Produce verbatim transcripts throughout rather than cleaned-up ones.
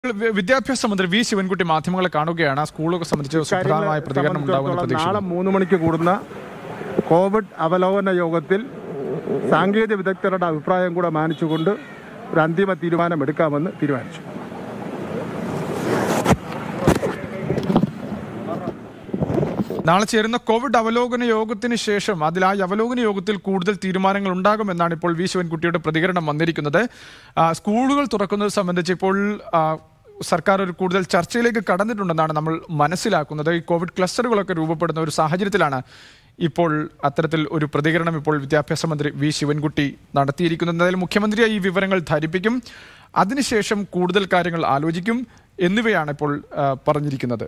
വിദ്യാഭ്യാസ മന്ത്രി വി ശിവൻകുട്ടി മാധ്യമങ്ങളെ കാണുകയാണ്. സ്കൂളൊക്കെ സംബന്ധിച്ച് സുപ്രധാനമായ പ്രതികരണം ഉണ്ടാകുമെന്ന് പ്രതീക്ഷിക്കുന്നു. നാളെ മൂന്ന് മണിക്ക് കൂടുന്ന കോവിഡ് അവലോകന യോഗത്തിൽ സാങ്കേതിക വിദഗ്ധരുടെ അഭിപ്രായം കൂടെ മാനിച്ചുകൊണ്ട് ഒരു അന്തിമ തീരുമാനം എടുക്കാമെന്ന് തീരുമാനിച്ചു. നാളെ ചേരുന്ന കോവിഡ് അവലോകന യോഗത്തിന് ശേഷം അതിൽ ആ അവലോകന യോഗത്തിൽ കൂടുതൽ തീരുമാനങ്ങൾ ഉണ്ടാകുമെന്നാണ് ഇപ്പോൾ വി ശിവൻകുട്ടിയുടെ പ്രതികരണം വന്നിരിക്കുന്നത്. സ്കൂളുകൾ തുറക്കുന്നത് സംബന്ധിച്ച് ഇപ്പോൾ സർക്കാർ ഒരു കൂടുതൽ ചർച്ചയിലേക്ക് കടന്നിട്ടുണ്ടെന്നാണ് നമ്മൾ മനസ്സിലാക്കുന്നത്. ഈ കോവിഡ് ക്ലസ്റ്ററുകളൊക്കെ രൂപപ്പെടുന്ന ഒരു സാഹചര്യത്തിലാണ് ഇപ്പോൾ അത്തരത്തിൽ ഒരു പ്രതികരണം ഇപ്പോൾ വിദ്യാഭ്യാസ മന്ത്രി വി ശിവൻകുട്ടി നടത്തിയിരിക്കുന്നത്. എന്തായാലും മുഖ്യമന്ത്രിയെ ഈ വിവരങ്ങൾ ധരിപ്പിക്കും, അതിനുശേഷം കൂടുതൽ കാര്യങ്ങൾ ആലോചിക്കും എന്നിവയാണ് ഇപ്പോൾ പറഞ്ഞിരിക്കുന്നത്.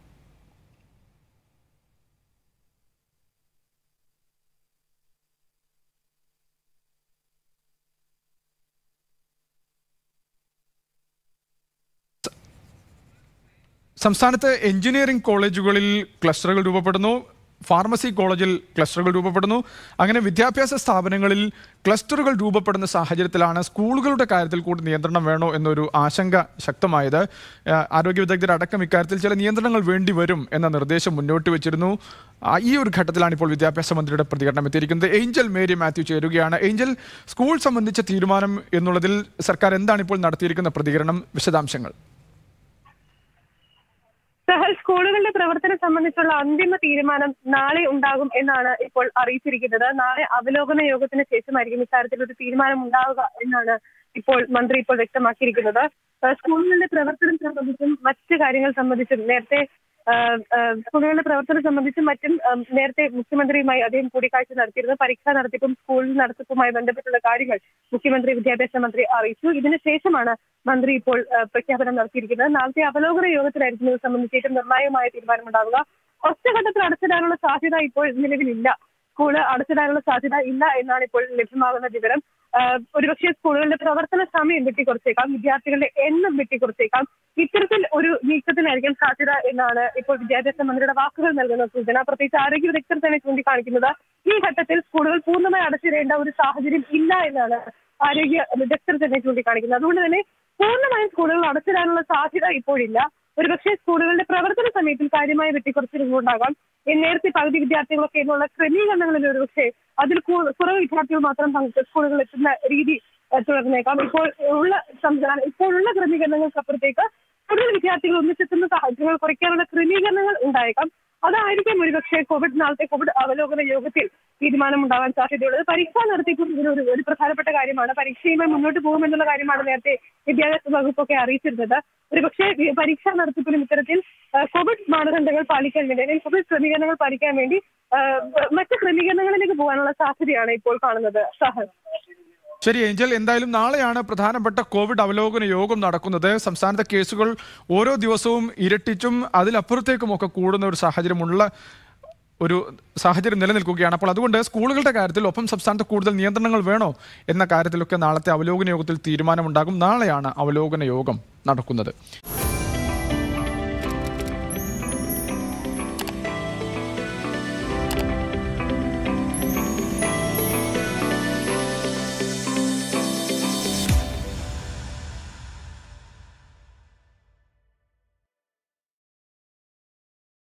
സംസ്ഥാനത്ത് എഞ്ചിനീയറിംഗ് കോളേജുകളിൽ ക്ലസ്റ്ററുകൾ രൂപപ്പെടുന്നു, ഫാർമസി കോളേജിൽ ക്ലസ്റ്ററുകൾ രൂപപ്പെടുന്നു. അങ്ങനെ വിദ്യാഭ്യാസ സ്ഥാപനങ്ങളിൽ ക്ലസ്റ്ററുകൾ രൂപപ്പെടുന്ന സാഹചര്യത്തിലാണ് സ്കൂളുകളുടെ കാര്യത്തിൽ കൂടി നിയന്ത്രണം വേണോ എന്നൊരു ആശങ്ക ശക്തമായത്. ആരോഗ്യ വിദഗ്ധരടക്കം ഇക്കാര്യത്തിൽ ചില നിയന്ത്രണങ്ങൾ വേണ്ടി വരും എന്ന നിർദ്ദേശം മുന്നോട്ട് വെച്ചിരുന്നു. ഈ ഒരു ഘട്ടത്തിലാണ് ഇപ്പോൾ വിദ്യാഭ്യാസ മന്ത്രിയുടെ പ്രതികരണം എത്തിയിരിക്കുന്നത്. ഏഞ്ചൽ മേരി മാത്യു ചേരുകയാണ്. ഏഞ്ചൽ, സ്കൂൾ സംബന്ധിച്ച തീരുമാനം എന്നുള്ളതിൽ സർക്കാർ എന്താണ് ഇപ്പോൾ നടത്തിയിരിക്കുന്ന പ്രതികരണം, വിശദാംശങ്ങൾ? സഹൽ, സ്കൂളുകളുടെ പ്രവർത്തനം സംബന്ധിച്ചുള്ള അന്തിമ തീരുമാനം നാളെ ഉണ്ടാകും എന്നാണ് ഇപ്പോൾ അറിയിച്ചിരിക്കുന്നത്. നാളെ അവലോകന യോഗത്തിന് ശേഷമായിരിക്കും ഇക്കാര്യത്തിൽ ഒരു തീരുമാനം ഉണ്ടാവുക എന്നാണ് ഇപ്പോൾ മന്ത്രി ഇപ്പോൾ വ്യക്തമാക്കിയിരിക്കുന്നത്. സ്കൂളുകളുടെ പ്രവർത്തനം സംബന്ധിച്ചും മറ്റ് കാര്യങ്ങൾ സംബന്ധിച്ചും നേരത്തെ സ്കൂളുകളുടെ പ്രവർത്തനം സംബന്ധിച്ചും മറ്റും നേരത്തെ മുഖ്യമന്ത്രിയുമായി അദ്ദേഹം കൂടിക്കാഴ്ച നടത്തിയിരുന്നു. പരീക്ഷാ നടത്തിപ്പും സ്കൂൾ നടത്തിപ്പുമായി ബന്ധപ്പെട്ടുള്ള കാര്യങ്ങൾ മുഖ്യമന്ത്രി വിദ്യാഭ്യാസ മന്ത്രി അറിയിച്ചു. ഇതിനുശേഷമാണ് മന്ത്രി ഇപ്പോൾ പ്രഖ്യാപനം നടത്തിയിരിക്കുന്നത്. നാളത്തെ അവലോകന യോഗത്തിലായിരിക്കും ഇത് സംബന്ധിച്ച് ഏറ്റവും നിർണായകമായ തീരുമാനമുണ്ടാവുക. ഒറ്റഘട്ടത്തിൽ അടച്ചിടാനുള്ള സാധ്യത ഇപ്പോൾ നിലവിലില്ല. സ്കൂള് അടച്ചിടാനുള്ള സാധ്യത ഇല്ല എന്നാണ് ഇപ്പോൾ ലഭ്യമാകുന്ന വിവരം. ഒരുപക്ഷെ സ്കൂളുകളുടെ പ്രവർത്തന സമയം വെട്ടിക്കുറച്ചേക്കാം, വിദ്യാർത്ഥികളുടെ എണ്ണം വെട്ടിക്കുറച്ചേക്കാം. ഇത്തരത്തിൽ ഒരു നീക്കത്തിനായിരിക്കും സാധ്യത എന്നാണ് ഇപ്പോൾ വിദ്യാഭ്യാസ മന്ത്രിയുടെ വാക്കുകൾ നൽകുന്ന സൂചന. പ്രത്യേകിച്ച് ആരോഗ്യ വിദഗ്ധർ തന്നെ ചൂണ്ടിക്കാണിക്കുന്നത് ഈ ഘട്ടത്തിൽ സ്കൂളുകൾ പൂർണ്ണമായി അടച്ചിടേണ്ട ഒരു സാഹചര്യം ഇല്ല എന്നാണ് ആരോഗ്യ വിദഗ്ധർ തന്നെ ചൂണ്ടിക്കാണിക്കുന്നത്. അതുകൊണ്ട് തന്നെ പൂർണ്ണമായും സ്കൂളുകൾ അടച്ചിടാനുള്ള സാധ്യത ഇപ്പോഴില്ല. ഒരുപക്ഷെ സ്കൂളുകളുടെ പ്രവർത്തന സമയത്തിൽ കാര്യമായ വെട്ടിക്കുറച്ചിലുണ്ടാകാം. നേരത്തെ പകുതി വിദ്യാർത്ഥികളൊക്കെ എന്നുള്ള ക്രമീകരണങ്ങളിൽ ഒരുപക്ഷെ അതിൽ കുറവ് വിദ്യാർത്ഥികൾ മാത്രം സ്കൂളുകളിൽ എത്തുന്ന രീതി തുടർന്നേക്കാം. ഇപ്പോൾ ഉള്ള സംവിധാനം ഇപ്പോഴുള്ള ക്രമീകരണങ്ങൾക്കപ്പുറത്തേക്ക് കൂടുതൽ വിദ്യാർത്ഥികൾ ഒന്നിച്ചെത്തുന്ന സാഹചര്യങ്ങൾ കുറയ്ക്കാനുള്ള ക്രമീകരണങ്ങൾ ഉണ്ടായേക്കാം. അതായിരിക്കും ഒരുപക്ഷെ കോവിഡ് നാളത്തെ കോവിഡ് അവലോകന യോഗത്തിൽ തീരുമാനം ഉണ്ടാകാൻ സാധ്യതയുള്ളത്. പരീക്ഷാ നടത്തിപ്പും ഇതിനൊരു ഒരു പ്രധാനപ്പെട്ട കാര്യമാണ്. പരീക്ഷയുമായി മുന്നോട്ട് പോകുമെന്നുള്ള കാര്യമാണ് നേരത്തെ വിദ്യാഭ്യാസ വകുപ്പൊക്കെ അറിയിച്ചിരുന്നത്. ഒരുപക്ഷെ പരീക്ഷാ നടത്തിപ്പിലും ഇത്തരത്തിൽ കോവിഡ് മാനദണ്ഡങ്ങൾ പാലിക്കാൻ വേണ്ടി അല്ലെങ്കിൽ കോവിഡ് ക്രമീകരണങ്ങൾ പാലിക്കാൻ വേണ്ടി മറ്റ് ക്രമീകരണങ്ങളിലേക്ക് പോകാനുള്ള സാധ്യതയാണ് ഇപ്പോൾ കാണുന്നത്. സഹൽ, ശരി ഏഞ്ചൽ, എന്തായാലും നാളെയാണ് പ്രധാനപ്പെട്ട കോവിഡ് അവലോകന യോഗം നടക്കുന്നത്. സംസ്ഥാനത്തെ കേസുകൾ ഓരോ ദിവസവും ഇരട്ടിച്ചും അതിലപ്പുറത്തേക്കും ഒക്കെ കൂടുന്ന ഒരു സാഹചര്യമുള്ള ഒരു സാഹചര്യം നിലനിൽക്കുകയാണ്. അപ്പോൾ അതുകൊണ്ട് സ്കൂളുകളുടെ കാര്യത്തിൽ ഒപ്പം സംസ്ഥാനത്ത് കൂടുതൽ നിയന്ത്രണങ്ങൾ വേണോ എന്ന കാര്യത്തിലൊക്കെ നാളത്തെ അവലോകന യോഗത്തിൽ തീരുമാനമുണ്ടാകും. നാളെയാണ് അവലോകന യോഗം നടക്കുന്നത്.